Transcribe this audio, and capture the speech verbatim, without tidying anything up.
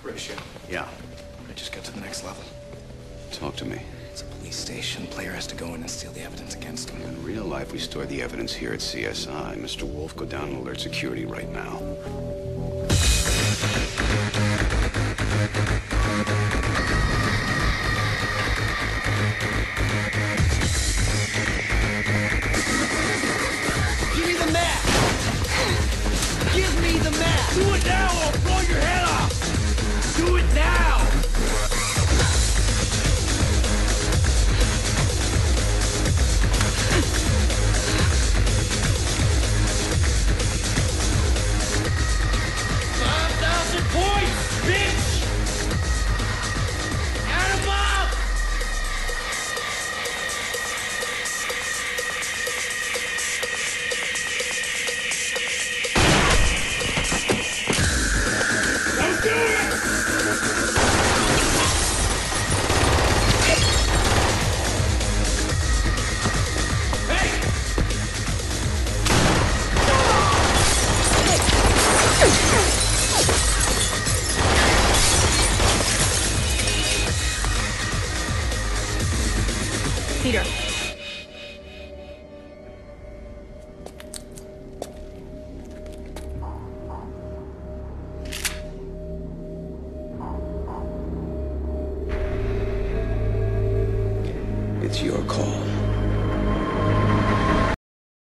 Horatio, Yeah. I just got to the next level. Talk to me. It's a police station. Player has to go in and steal the evidence against him. In real life, we store the evidence here at C S I. Mister Wolf, go down and alert security right now. Give me the map! Give me the map! Do it now or I'll blow your head off! Do it now! five thousand points, bitch! Add 'em up! Don't do it! Hey! Peter. It's your call.